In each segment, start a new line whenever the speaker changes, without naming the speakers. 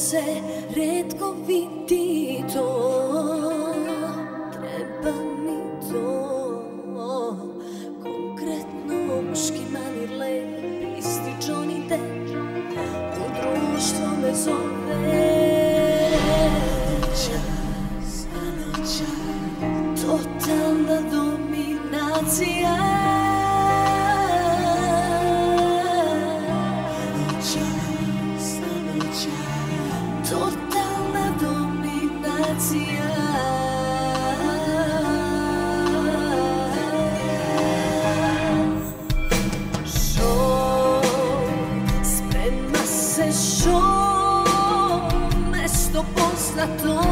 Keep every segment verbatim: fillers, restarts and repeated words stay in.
se retko vidi to. Treba mi to. Konkretno muški manir lep, isti Johnny Depp, u društvo me zove. Čas, ano čas, totalna dominacija. Ano čas, ano čas, totalna dominacija. Poznato,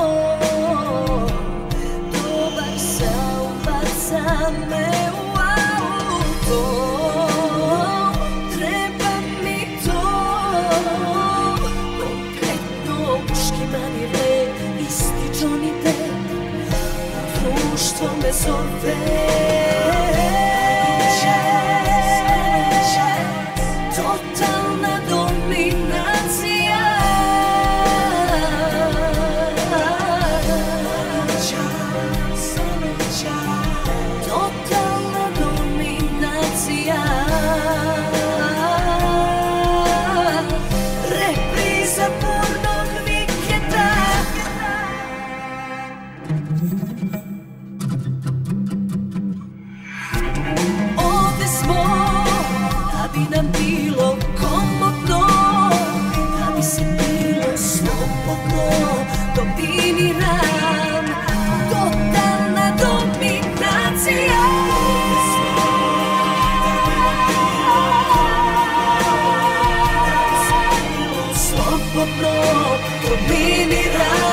dobar se ubaca me u auto. Treba mi to. Konkretno muški manir lep, isti Johnny Depp, društvo me zove. Totalna dominacija. Nam bilo komodno, da bi se bilo slobodno, dominiram, totalna dominacija. Slobodno, dominiram.